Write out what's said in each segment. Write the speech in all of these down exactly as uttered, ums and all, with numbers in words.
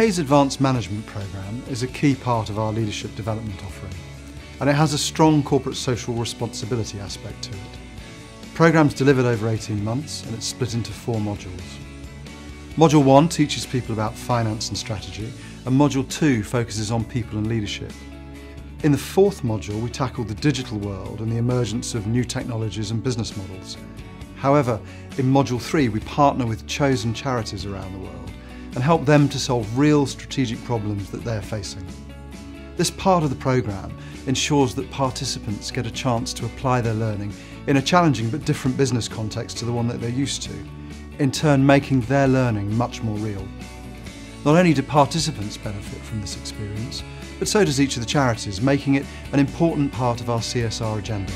Hayes Advanced Management Programme is a key part of our leadership development offering, and it has a strong corporate social responsibility aspect to it. The programme's delivered over eighteen months and it's split into four modules. Module one teaches people about finance and strategy, and Module two focuses on people and leadership. In the fourth module, we tackle the digital world and the emergence of new technologies and business models. However, in Module three, we partner with chosen charities around the world and help them to solve real strategic problems that they're facing. This part of the programme ensures that participants get a chance to apply their learning in a challenging but different business context to the one that they're used to, in turn making their learning much more real. Not only do participants benefit from this experience, but so does each of the charities, making it an important part of our C S R agenda.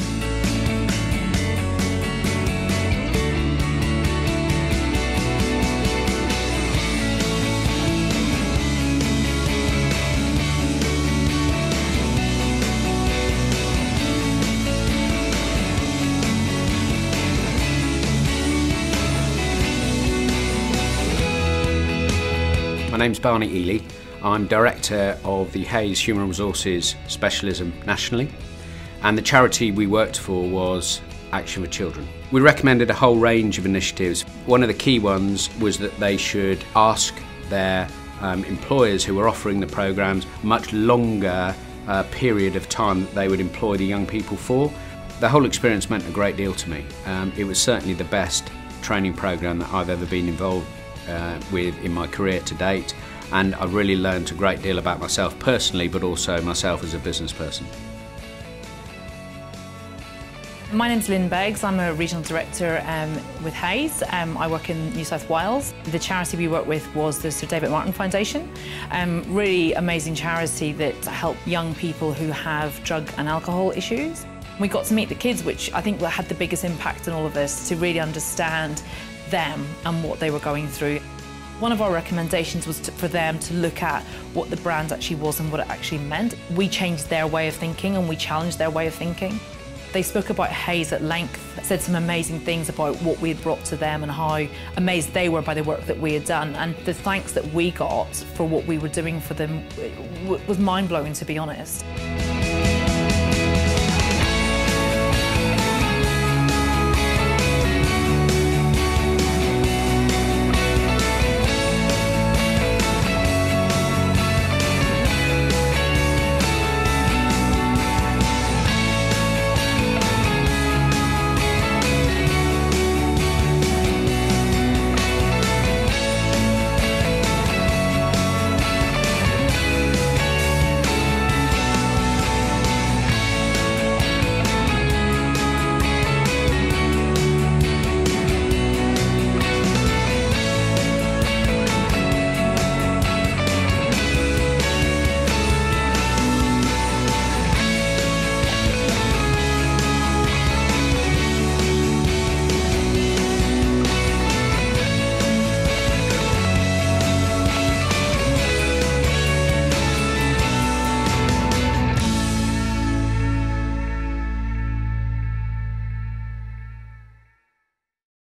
My name's Barney Ely. I'm Director of the Hayes Human Resources Specialism nationally, and the charity we worked for was Action for Children. We recommended a whole range of initiatives. One of the key ones was that they should ask their um, employers who were offering the programmes much longer uh, period of time that they would employ the young people for. The whole experience meant a great deal to me. Um, it was certainly the best training programme that I've ever been involved uh, with in my career to date. And I really learned a great deal about myself personally, but also myself as a business person. My name's Lynn Beggs. I'm a regional director um, with Hayes. Um, I work in New South Wales. The charity we work with was the Sir David Martin Foundation. Um, really amazing charity that help young people who have drug and alcohol issues. We got to meet the kids, which I think had the biggest impact on all of us, to really understand them and what they were going through. One of our recommendations was to, for them to look at what the brand actually was and what it actually meant. We changed their way of thinking and we challenged their way of thinking. They spoke about Hayes at length, said some amazing things about what we had brought to them and how amazed they were by the work that we had done. And the thanks that we got for what we were doing for them was mind-blowing, to be honest.